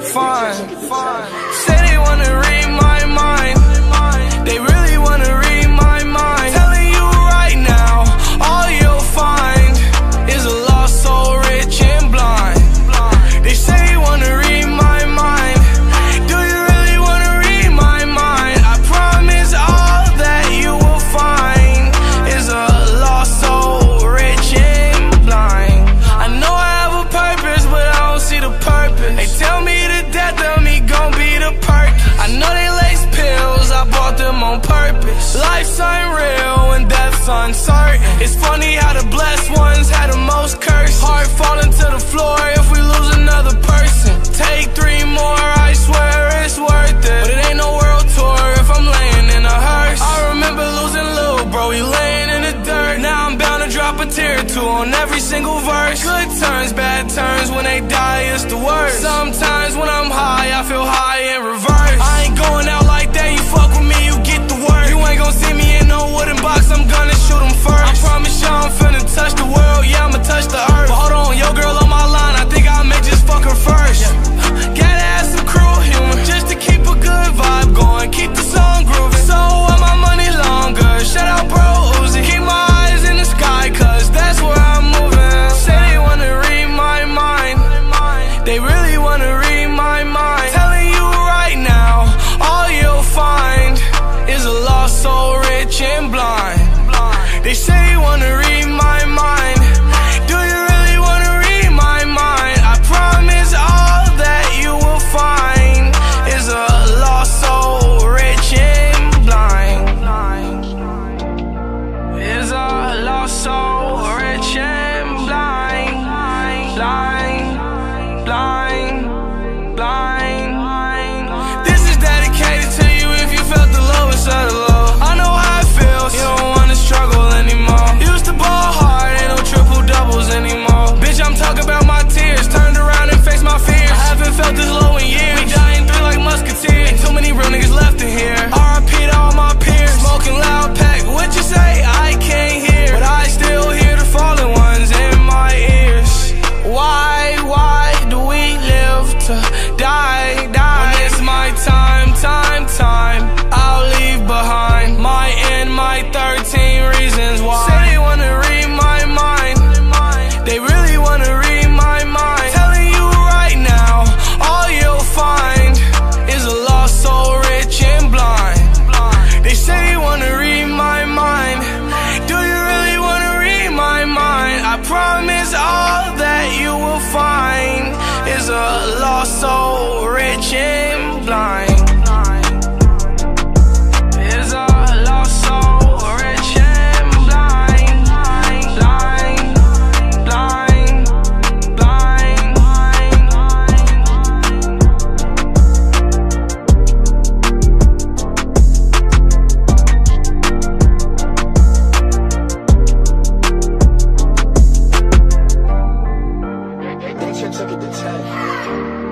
find. Say they wanna read my mind, they really wanna read my mind. Telling you right now, all you'll find is a lost soul, rich and blind. They say you wanna read my mind, do you really wanna read my mind? I promise all that you will find is a lost soul, rich and blind. I know I have a purpose, but I don't see the purpose. They tell me the death of me gon' be the perk. I know they lace pills, I bought them on purpose. Life's unreal and death's uncertain. It's funny how the blessed ones had the most curse. Heart falling to the floor if we lose another person. Take 3 more, I swear it's worth it. But it ain't no world tour if I'm laying in a hearse. I remember losing Lil Bro, he laying in the dirt. Now I'm bound to drop a tear or two on every single verse. Good turns, bad turns, when they die it's the worst. Sometimes when I'm high, I feel high in reverse. I ain't going out like that, you fuck with me, you get the work. You ain't gon' see me in no wooden box, I'm gonna shoot him first. I promise y'all I'm finna touch the world, yeah I'ma touch the earth. But hold on, yo girl on my line, I think I may just fuck her first. Gotta have some cruel humor, just to keep a good vibe going, keep the song grooving. So I want my money longer, shout out Bro Uzi. Keep my eyes in the sky, cause that's where I'm moving. Say they wanna read my mind, they really wanna read my mind. Telling you right now, all you'll find is a lost soul, rich and blind. They say you wanna read my mind, do you really wanna read my mind? I promise all that you will find is a lost soul, rich and blind. Is a lost soul, rich and blind. Blind. This is dedicated to you if you felt the lowest of the low. I know how it feels, you don't wanna struggle anymore. Used to ball hard, ain't no triple doubles anymore. Bitch, I'm talking about my tears, turned around and faced my fears. I haven't felt this low in years, we dying through like musketeers. Ain't too many real niggas left in here. RIP to all my peers, smoking loud pack. What you say? I can't hear, but I still hear the fallen ones in my ears. Why do we live to die? When it's my time, I'll leave behind my end, my 13 reasons why. Say they wanna read my mind, they really wanna read my mind. Telling you right now, all you'll find is a lost soul, rich and blind. They say you wanna read my mind, do you really wanna read my mind? I promise all that you will find is a lost soul, rich and blind. Is a lost soul, rich and blind. They took it to 10.